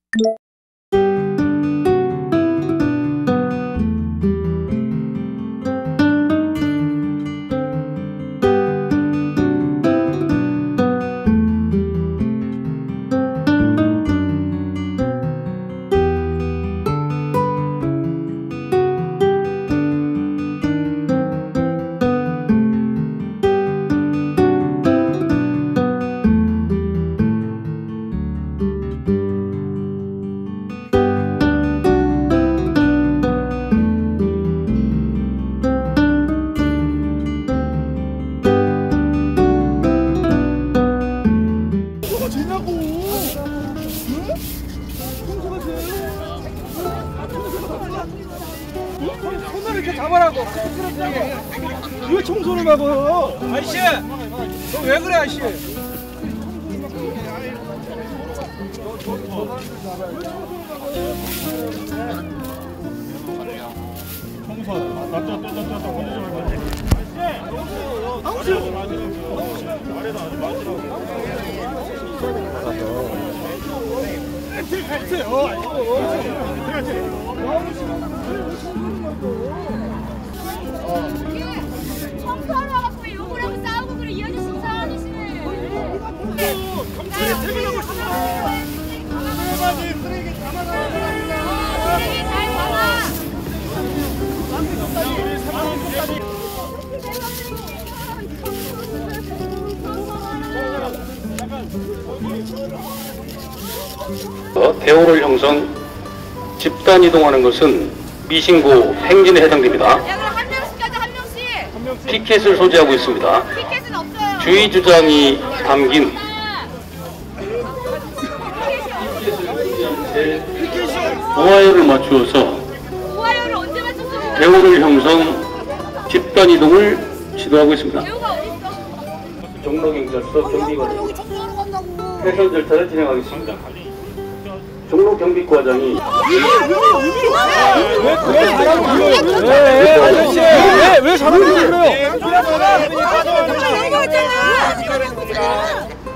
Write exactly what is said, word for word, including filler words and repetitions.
손을 이렇게 잡아라고. 왜 청소를 막아요? 아저씨, 너 왜 그래, 아저씨? 청소. 나또 또 또 또 건드지 말고. 아저씨. 아래다 아주 마지라고. 청소하러 와갖고 욕을 하고 싸우고 그래. 이 아저씨 이상한 아저씨네. 경찰에 퇴근하고 있어. 쓰레기 담아라. 쓰레기 잘 담아. 대오를 형성, 집단 이동하는 것은 미신고 행진에 해당됩니다. 야, 그럼 한 명씩 가자, 한 명씩. 피켓을 소지하고 있습니다. 피켓은 없어요. 주의 주장이 담긴 오하이어를 맞추어서 오하이어를 언제 맞췄어? 대오를 형성, 집단 이동을 지도하고 있습니다. 배우가 어딨어? 종로경찰서 경비과장 회선 절차를 진행하겠습니다. 종로경비과장이 왜 사람 불러요? 왜, 아저씨, 왜, 왜 사람 불러요? 왜